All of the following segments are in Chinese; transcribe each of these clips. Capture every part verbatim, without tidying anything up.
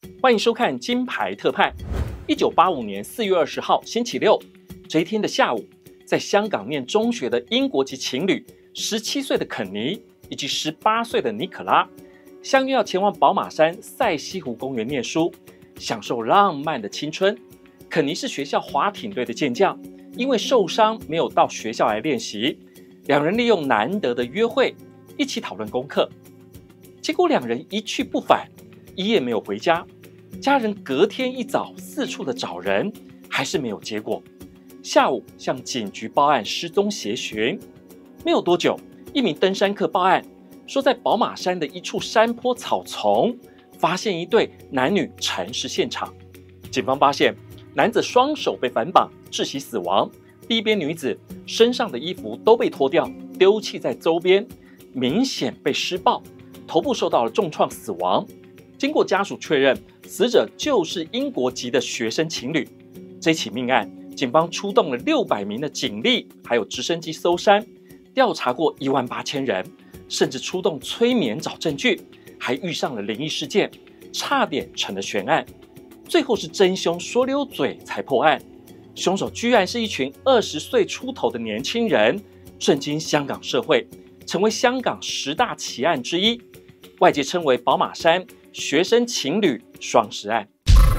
欢迎收看《金牌特派》。一九八五年四月二十号，星期六，这一天的下午，在香港念中学的英国籍情侣十七岁的肯尼以及十八岁的尼可拉，相约要前往宝马山赛西湖公园念书，享受浪漫的青春。肯尼是学校划艇队的健将，因为受伤没有到学校来练习。两人利用难得的约会，一起讨论功课。结果两人一去不返，一夜没有回家。家人隔天一早四处的找人，还是没有结果。下午向警局报案失踪协寻，没有多久，一名登山客报案说，在宝马山的一处山坡草丛发现一对男女沉尸现场。警方发现男子双手被反绑窒息死亡，第一边女子身上的衣服都被脱掉丢弃在周边，明显被施暴，头部受到了重创死亡。经过家属确认，死者就是英国籍的学生情侣。这起命案，警方出动了六百名的警力，还有直升机搜山，调查过一万八千人，甚至出动催眠找证据，还遇上了灵异事件，差点成了悬案。最后是真凶说溜嘴才破案，凶手居然是一群二十岁出头的年轻人，震惊香港社会，成为香港十大奇案之一，外界称为宝马山学生情侣双尸案。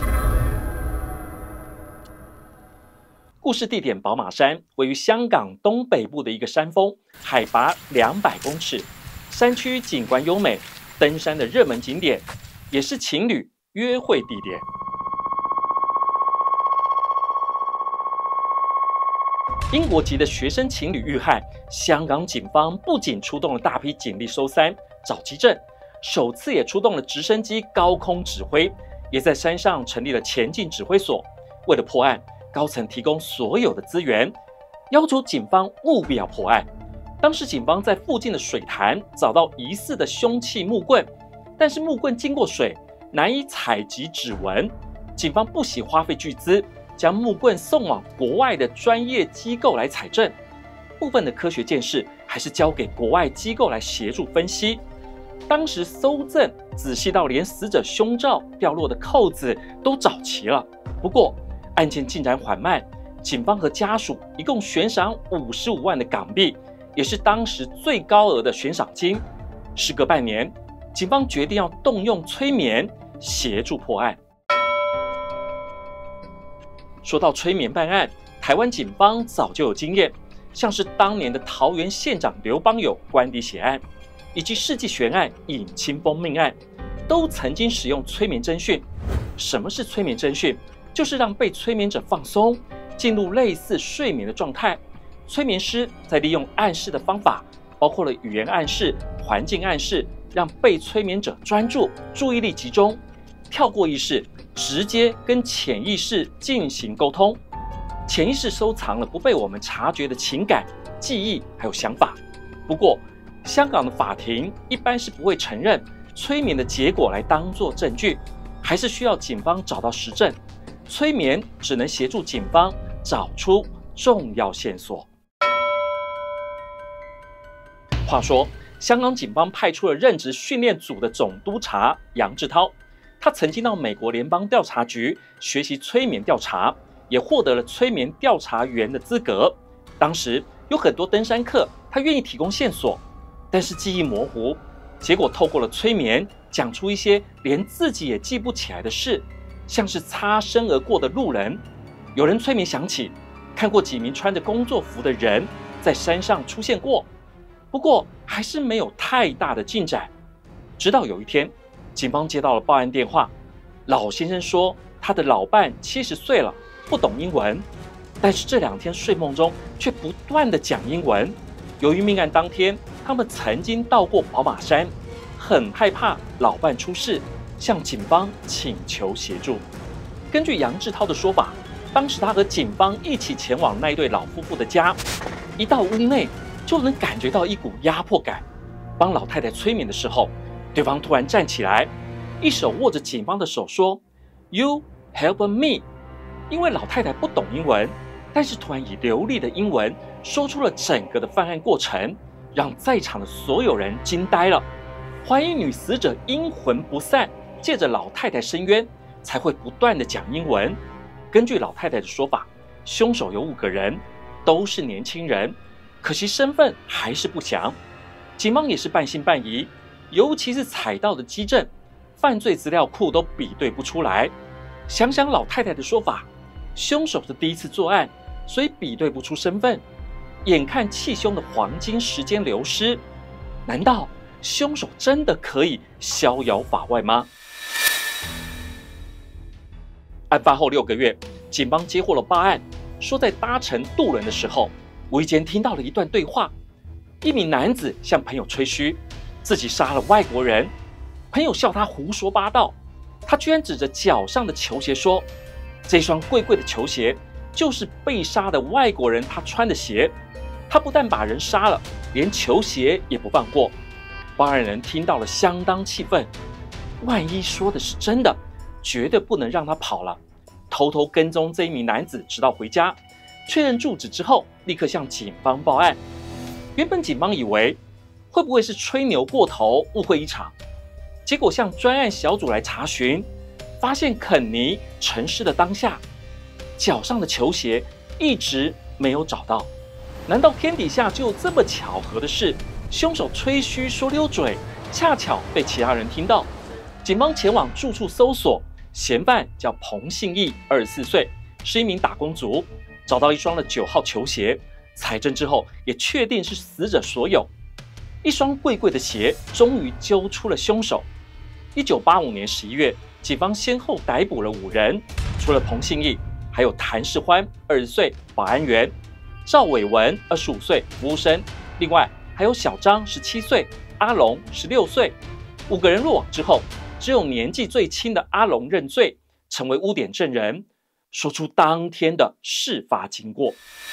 故事地点宝马山位于香港东北部的一个山峰，海拔两百公尺，山区景观优美，登山的热门景点，也是情侣约会地点。英国籍的学生情侣遇害，香港警方不仅出动了大批警力搜山找基证，首次也出动了直升机高空指挥，也在山上成立了前进指挥所。为了破案，高层提供所有的资源，要求警方务必要破案。当时警方在附近的水潭找到疑似的凶器木棍，但是木棍经过水难以采集指纹，警方不惜花费巨资将木棍送往国外的专业机构来采证，部分的科学见识还是交给国外机构来协助分析。当时搜证仔细到连死者胸罩掉落的扣子都找齐了，不过案件进展缓慢，警方和家属一共悬赏五十五万的港币，也是当时最高额的悬赏金。时隔半年，警方决定要动用催眠协助破案。说到催眠办案，台湾警方早就有经验，像是当年的桃园县长刘邦友官邸血案，以及世纪悬案尹清风命案，都曾经使用催眠侦讯。什么是催眠侦讯？就是让被催眠者放松，进入类似睡眠的状态。催眠师在利用暗示的方法，包括了语言暗示、环境暗示，让被催眠者专注、注意力集中，跳过意识，直接跟潜意识进行沟通。潜意识收藏了不被我们察觉的情感、记忆还有想法。不过，香港的法庭一般是不会承认催眠的结果来当作证据，还是需要警方找到实证。催眠只能协助警方找出重要线索。话说，香港警方派出了任职训练组的总督察杨志涛，他曾经到美国联邦调查局学习催眠调查，也获得了催眠调查员的资格。当时有很多登山客，他愿意提供线索，但是记忆模糊，结果透过了催眠，讲出一些连自己也记不起来的事，像是擦身而过的路人。有人催眠想起看过几名穿着工作服的人在山上出现过，不过还是没有太大的进展。直到有一天，警方接到了报案电话，老先生说他的老伴七十岁了，不懂英文，但是这两天睡梦中却不断的讲英文。由于命案当天他们曾经到过宝马山，很害怕老伴出事，向警方请求协助。根据杨志涛的说法，当时他和警方一起前往那一对老夫妇的家，一到屋内就能感觉到一股压迫感。帮老太太催眠的时候，对方突然站起来，一手握着警方的手说 You help me。 因为老太太不懂英文，但是突然以流利的英文说出了整个的犯案过程，让在场的所有人惊呆了。怀疑女死者阴魂不散， 借着老太太申冤，才会不断的讲英文。根据老太太的说法，凶手有五个人，都是年轻人，可惜身份还是不详。警方也是半信半疑，尤其是采到的基证、犯罪资料库都比对不出来。想想老太太的说法，凶手是第一次作案，所以比对不出身份。眼看气凶的黄金时间流失，难道凶手真的可以逍遥法外吗？案发后六个月，警方接获了报案，说在搭乘渡轮的时候，无意间听到了一段对话。一名男子向朋友吹嘘自己杀了外国人，朋友笑他胡说八道，他居然指着脚上的球鞋说：“这双贵贵的球鞋就是被杀的外国人他穿的鞋。”他不但把人杀了，连球鞋也不放过。报案人听到了相当气愤，万一说的是真的，绝对不能让他跑了。偷偷跟踪这一名男子直到回家，确认住址之后，立刻向警方报案。原本警方以为会不会是吹牛过头，误会一场，结果向专案小组来查询，发现肯尼沉尸的当下，脚上的球鞋一直没有找到。难道天底下就有这么巧合的事？凶手吹嘘说溜嘴，恰巧被其他人听到。警方前往住处搜索，嫌犯叫彭信义，二十四岁，是一名打工族。找到一双的九号球鞋，采证之后也确定是死者所有。一双贵贵的鞋，终于揪出了凶手。一九八五年十一月，警方先后逮捕了五人，除了彭信义，还有谭世欢，二十岁，保安员。赵伟文，二十五岁，服务生。另外还有小张，十七岁，阿龙，十六岁。五个人落网之后，只有年纪最轻的阿龙认罪，成为污点证人，说出当天的事发经过。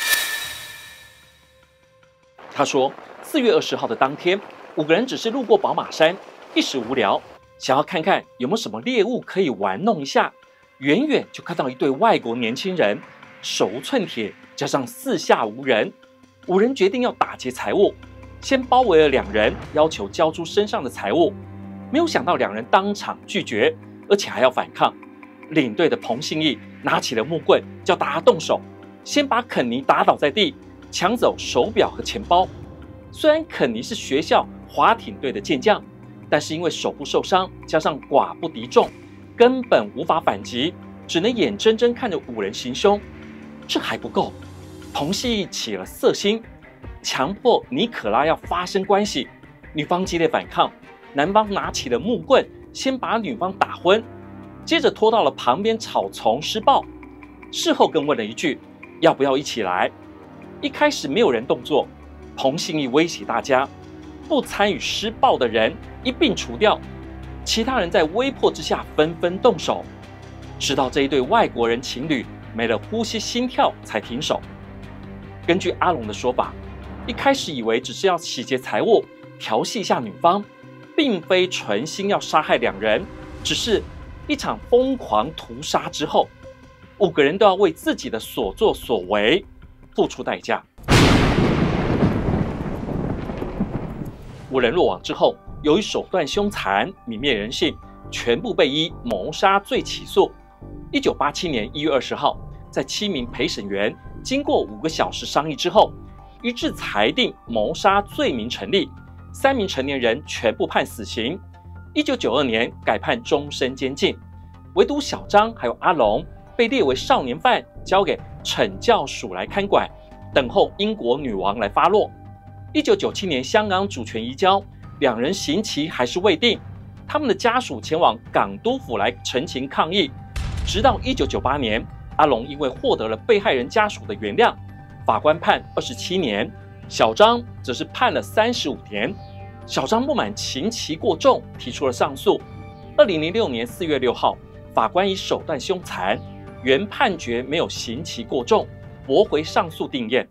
他说，四月二十号的当天，五个人只是路过宝马山，一时无聊，想要看看有没有什么猎物可以玩弄一下。远远就看到一对外国年轻人，手无寸铁，加上四下无人，五人决定要打劫财物，先包围了两人，要求交出身上的财物。没有想到两人当场拒绝，而且还要反抗。领队的彭信义拿起了木棍，叫大家动手，先把肯尼打倒在地，抢走手表和钱包。虽然肯尼是学校滑艇队的健将，但是因为手部受伤，加上寡不敌众，根本无法反击，只能眼睁睁看着五人行凶。这还不够，彭信义起了色心，强迫尼可拉要发生关系。女方激烈反抗，男方拿起了木棍，先把女方打昏，接着拖到了旁边草丛施暴。事后更问了一句：“要不要一起来？”一开始没有人动作，彭信义威胁大家，不参与施暴的人一并除掉。其他人在威迫之下纷纷动手，直到这一对外国人情侣没了呼吸心跳才停手。根据阿龙的说法，一开始以为只是要洗劫财物，调戏一下女方，并非存心要杀害两人，只是一场疯狂屠杀之后，五个人都要为自己的所作所为付出代价。五人落网之后，由于手段凶残、泯灭人性，全部被依谋杀罪起诉。一九八七年一月二十号，在七名陪审员经过五个小时商议之后，一致裁定谋杀罪名成立，三名成年人全部判死刑。一九九二年改判终身监禁，唯独小张还有阿龙被列为少年犯，交给惩教署来看管，等候英国女王来发落。一九九七年香港主权移交，两人刑期还是未定，他们的家属前往港督府来陈情抗议。直到一九九八年，阿龙因为获得了被害人家属的原谅，法官判二十七年，小张则是判了三十五年。小张不满刑期过重，提出了上诉。二零零六年四月六号，法官以手段凶残，原判决没有刑期过重，驳回上诉定谳。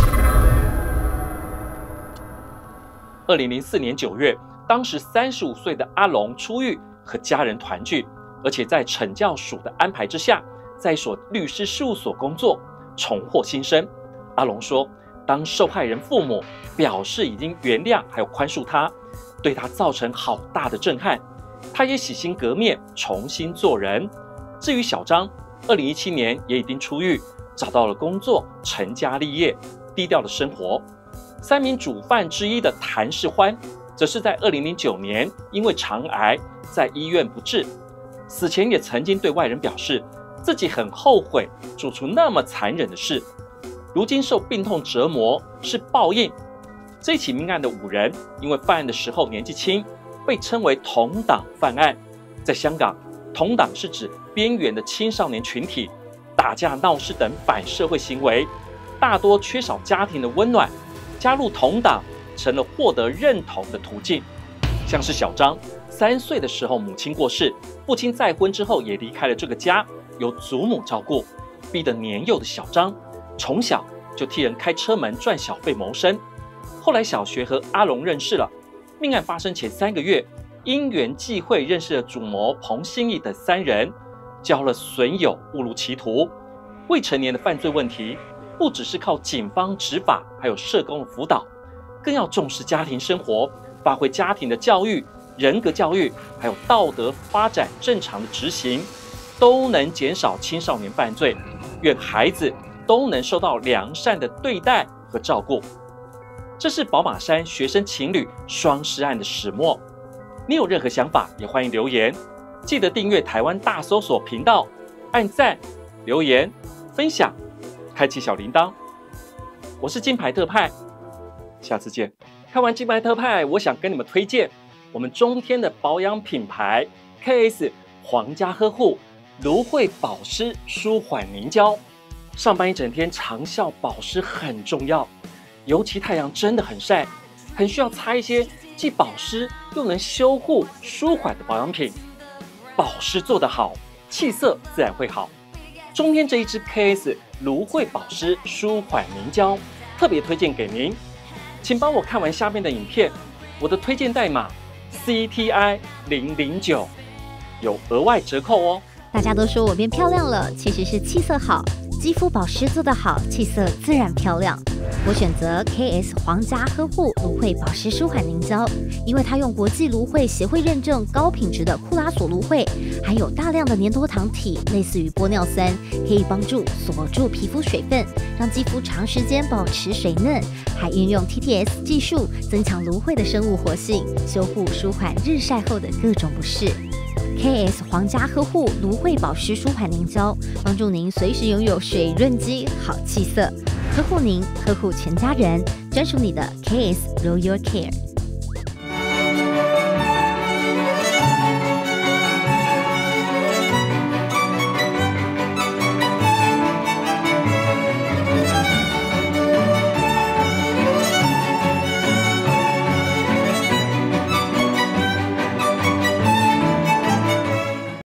二零零四年九月，当时三十五岁的阿龙出狱，和家人团聚，而且在惩教署的安排之下，在一所律师事务所工作，重获新生。阿龙说，当受害人父母表示已经原谅还有宽恕他，对他造成好大的震撼， 他也洗心革面，重新做人。至于小张，二零一七年也已经出狱，找到了工作，成家立业，低调的生活。三名主犯之一的谭世欢，则是在二零零九年因为肠癌在医院不治，死前也曾经对外人表示，自己很后悔做出那么残忍的事，如今受病痛折磨是报应。这起命案的五人，因为犯案的时候年纪轻，被称为同党犯案。在香港，同党是指边缘的青少年群体，打架闹事等反社会行为，大多缺少家庭的温暖，加入同党成了获得认同的途径。像是小张，三岁的时候母亲过世，父亲再婚之后也离开了这个家，由祖母照顾，逼得年幼的小张从小就替人开车门赚小费谋生。后来小学和阿龙认识了，命案发生前三个月，因缘际会认识了主谋彭新义等三人，交了损友，误入歧途。未成年的犯罪问题，不只是靠警方执法，还有社工的辅导，更要重视家庭生活，发挥家庭的教育、人格教育，还有道德发展正常的执行，都能减少青少年犯罪。愿孩子都能受到良善的对待和照顾。这是宝马山学生情侣双尸案的始末。你有任何想法，也欢迎留言。记得订阅台湾大搜索频道，按赞、留言、分享，开启小铃铛。我是金牌特派，下次见。看完金牌特派，我想跟你们推荐我们中天的保养品牌 K S 皇家呵护芦荟保湿舒缓凝胶。上班一整天，长效保湿很重要，尤其太阳真的很晒，很需要擦一些既保湿又能修护舒缓的保养品。保湿做得好，气色自然会好。中天这一支 K S 芦荟保湿舒缓凝胶特别推荐给您，请帮我看完下面的影片，我的推荐代码 C T I 零零九有额外折扣哦。 大家都说我变漂亮了，其实是气色好，肌肤保湿做得好，气色自然漂亮。我选择 K S 皇家呵护芦荟保湿舒缓凝胶，因为它用国际芦荟协会认证高品质的库拉索芦荟，含有大量的粘多糖体，类似于玻尿酸，可以帮助锁住皮肤水分，让肌肤长时间保持水嫩，还运用 T T S 技术增强芦荟的生物活性，修护舒缓日晒后的各种不适。K S 皇家呵护芦荟保湿舒缓凝胶，帮助您随时拥有水润肌、好气色，呵护您，呵护全家人，专属你的 K S Royal Care。